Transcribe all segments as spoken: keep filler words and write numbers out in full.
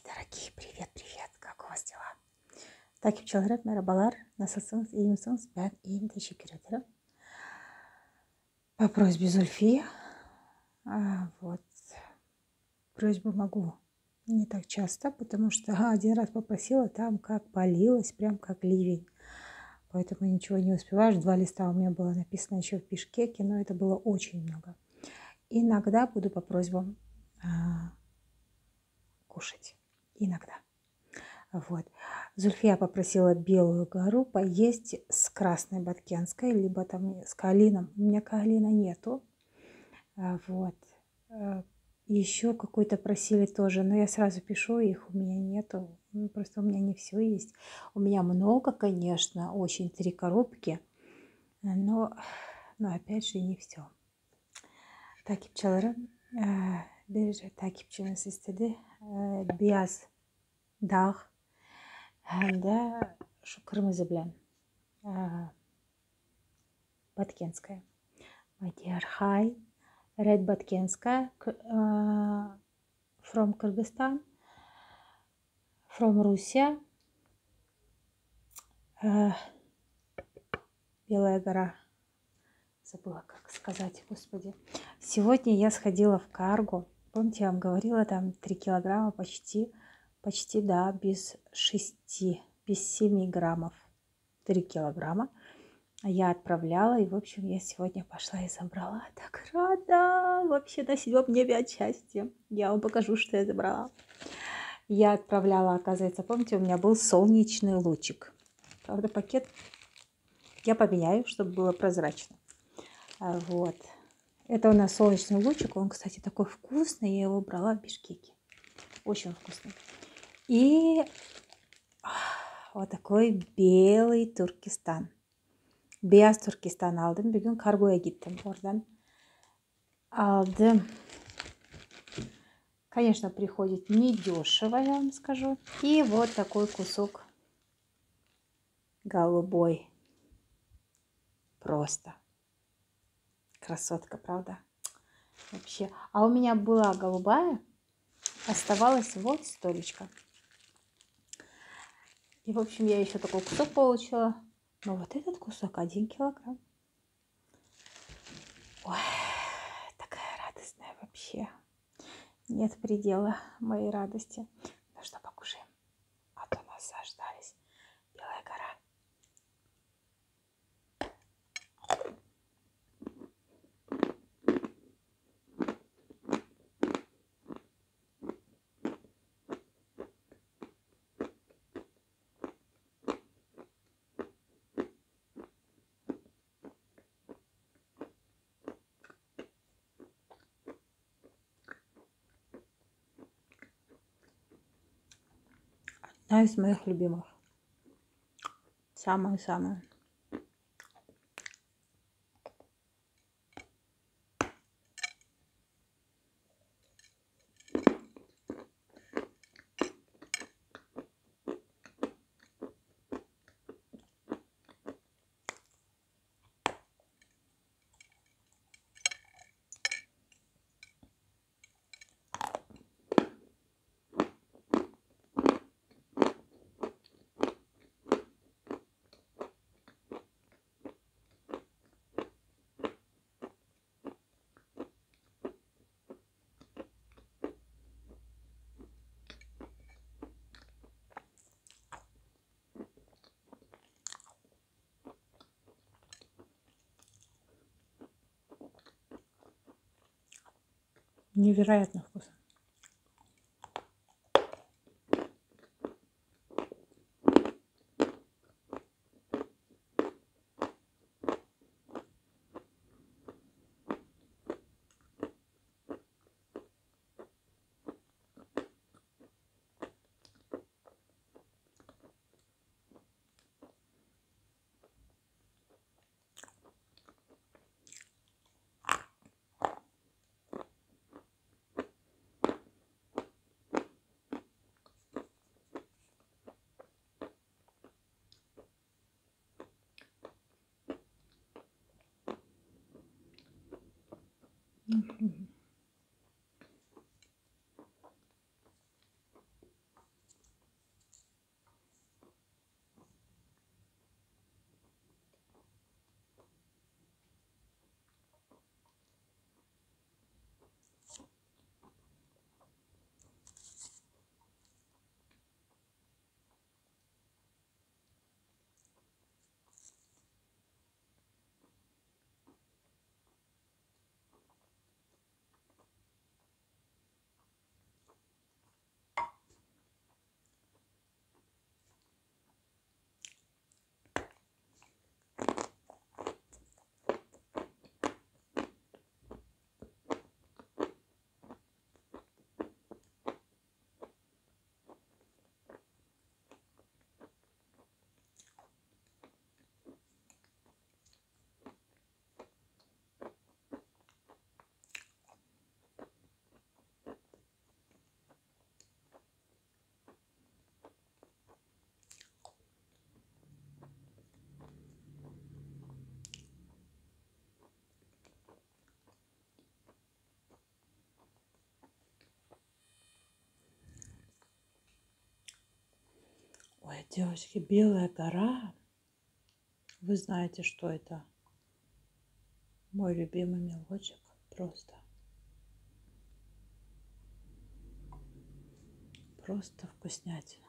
Мои дорогие, привет-привет, как у вас дела? Takipçilerim merhabalar, nasılsınız, iyi misiniz? Ben iyiyim, teşekkür ederim. По просьбе Зульфии, а, вот, просьбу могу не так часто, потому что а, один раз попросила, там как полилось, прям как ливень. Поэтому ничего не успеваешь. Два листа у меня было написано еще в Бишкеке, но это было очень много. Иногда буду по просьбам а, кушать. Иногда. Вот. Зульфия попросила белую гору поесть с красной баткенской, либо там с каолином. У меня каолина нету. А, вот. Еще какой-то просили тоже, но я сразу пишу, их у меня нету. Ну, просто у меня не все есть. У меня много, конечно, очень три коробки, но, но опять же не все. Takipçilerim, bir takipçimiz istedi. Beyaz dağ hem de şu kırmızı bilen Баткенская. My dear, hi. Red Баткенская uh, from Kyrgyzstan, from Russia. Uh, Белая гора. Забыла, как сказать, господи. Сегодня я сходила в Карго. Помните, я вам говорила, там три килограмма почти, почти, да, без шести, без семи граммов. три килограмма. Я отправляла, и, в общем, я сегодня пошла и забрала. Так рада! Вообще на седьмом небе от счастья. Я вам покажу, что я забрала. Я отправляла, оказывается, помните, у меня был солнечный лучик. Правда, пакет я поменяю, чтобы было прозрачно. Вот. Это у нас солнечный лучик. Он, кстати, такой вкусный. Я его брала в Бишкеке. Очень вкусный. И вот такой белый Туркестан. Beyaz Türkistan aldım. Bir gün kargoya gittim. Oradan aldım. Конечно, приходит недешево, я вам скажу. И вот такой кусок голубой. Просто. Красотка, правда? Вообще. А у меня была голубая. Оставалась вот столечко. И, в общем, я еще такой кусок получила. Но вот этот кусок один килограмм. Ой, такая радостная вообще. Нет предела моей радости. Ну что, покушаем. А то нас заждались. Белая гора. Одна из моих любимых. Самая-самая. Невероятно вкусно. Девочки, Белая гора. Вы знаете, что это? Мой любимый мелочек. Просто. Просто вкуснятина.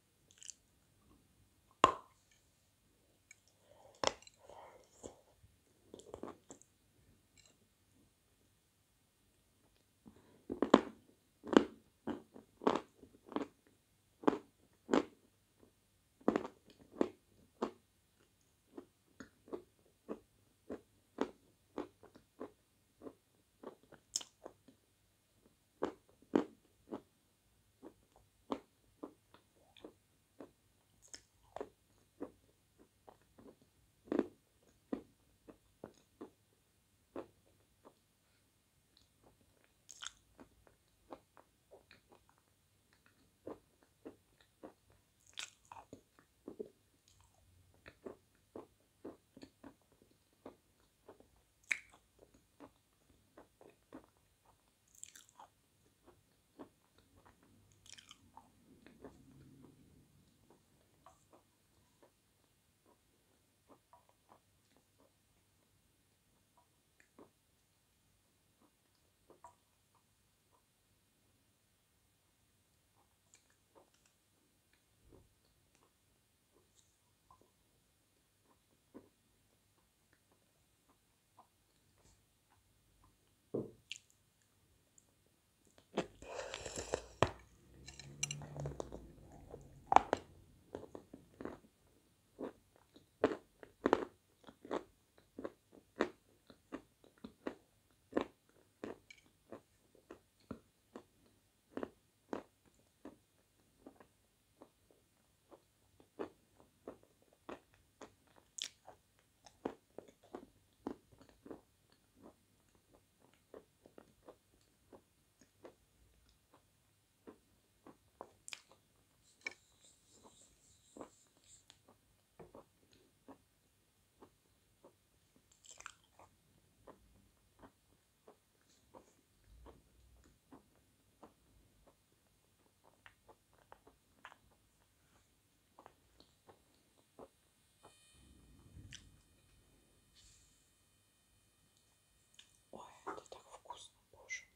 Ой, это так вкусно, боже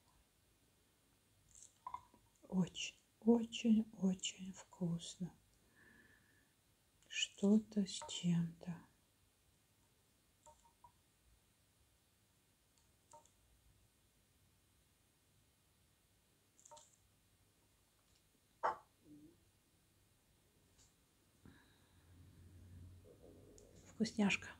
мой. Очень, очень, очень вкусно. Что-то с чем-то. Вкусняшка.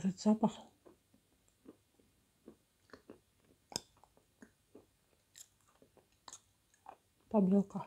Этот запах. Побелка.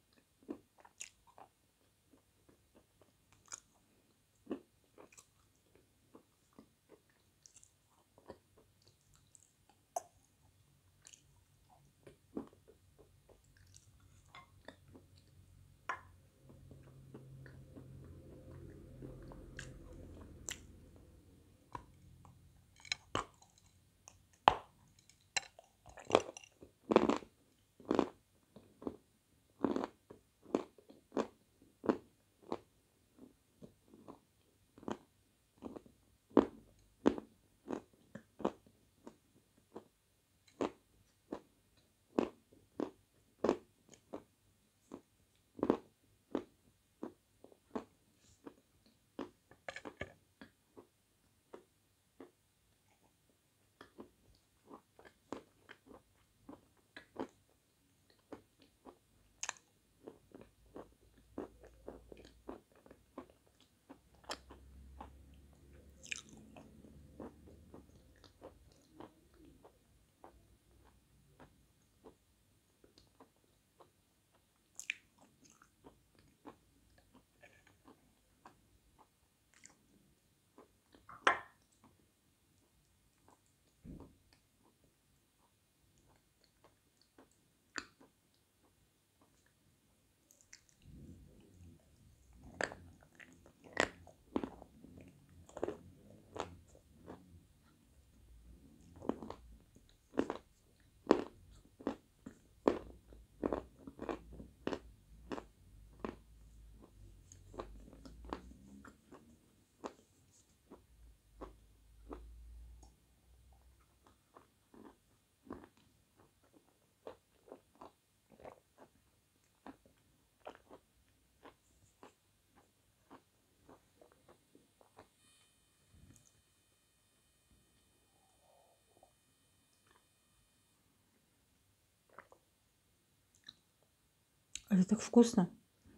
Это так вкусно.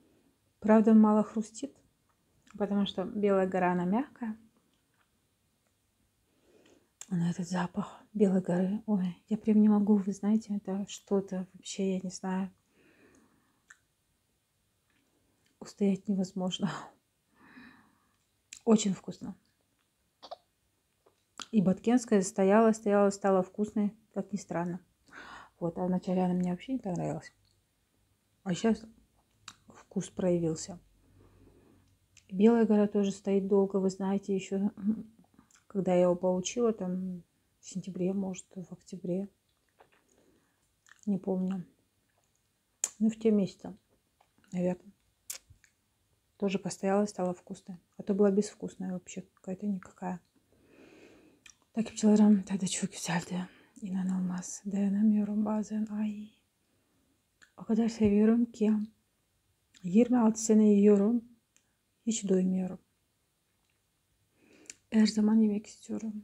Правда, мало хрустит, потому что Белая гора, она мягкая. Но этот запах Белой горы, ой, я прям не могу, вы знаете, это что-то вообще, я не знаю, устоять невозможно. Очень вкусно. И Баткенская стояла, стояла, стала вкусной, как ни странно. Вот, а вначале она мне вообще не понравилась. А сейчас вкус проявился. Белая гора тоже стоит долго, вы знаете, еще когда я его получила, там в сентябре, может, в октябре, не помню. Ну, в те месяцы, наверное. Тоже постояла, стала вкусной. А то была безвкусная вообще, какая-то никакая. Так, пчеларам тогда çok güzeldi. İnanılmaz. Dayanamıyorum bazen. Ay. O kadar seviyorum ki. yirmi altı sene yiyorum. Hiç doymuyorum. Her zaman yemek istiyorum.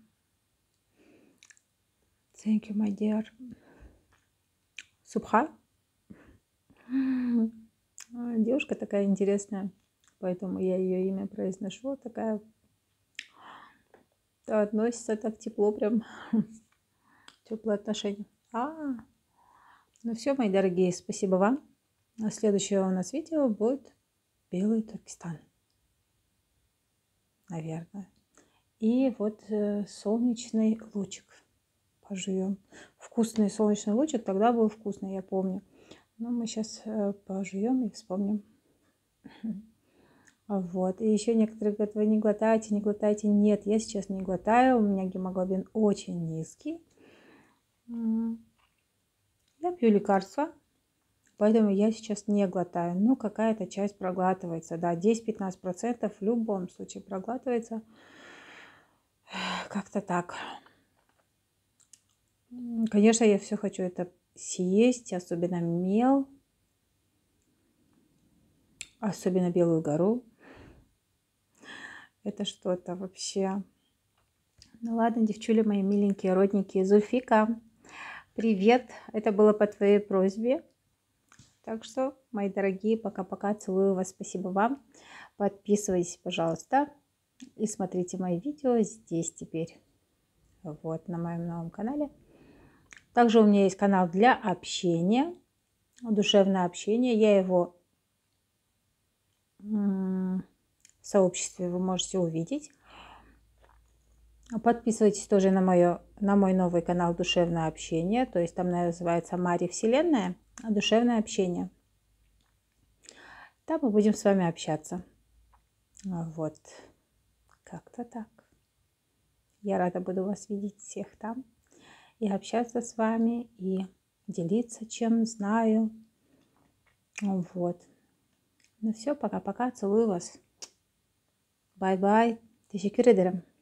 Thank you, my dear. Subha. Девушка такая интересная. Поэтому я ее имя произношу. Такая относится так тепло, прям теплые отношения. А, ну все, мои дорогие, спасибо вам. А следующее у нас видео будет Белый Туркестан, наверное. И вот э, солнечный лучик пожуем. Вкусный солнечный лучик тогда был вкусный, я помню. Но мы сейчас э, пожуем и вспомним. Вот. И еще некоторые говорят, вы не глотаете, не глотаете. Нет, я сейчас не глотаю. У меня гемоглобин очень низкий. Я пью лекарства, поэтому я сейчас не глотаю. Но какая-то часть проглатывается. Да, десять-пятнадцать процентов в любом случае проглатывается. Как-то так. Конечно, я все хочу это съесть, особенно мел. Особенно Белую гору. Это что-то вообще. Ну ладно, девчули мои миленькие, родненькие. Зульфика, привет. Это было по твоей просьбе. Так что, мои дорогие, пока-пока. Целую вас. Спасибо вам. Подписывайтесь, пожалуйста. и смотрите мои видео здесь теперь, вот на моем новом канале. Также у меня есть канал для общения, душевное общение. Я его в сообществе вы можете увидеть. Подписывайтесь тоже на, мое, на мой новый канал «Душевное общение». То есть там называется «Мари Вселенная. Душевное общение». Там мы будем с вами общаться. Вот. Как-то так. Я рада буду вас видеть всех там. И общаться с вами. И делиться, чем знаю. Вот. Ну все, пока-пока. Целую вас. Бай-бай. Teşekkür ederim.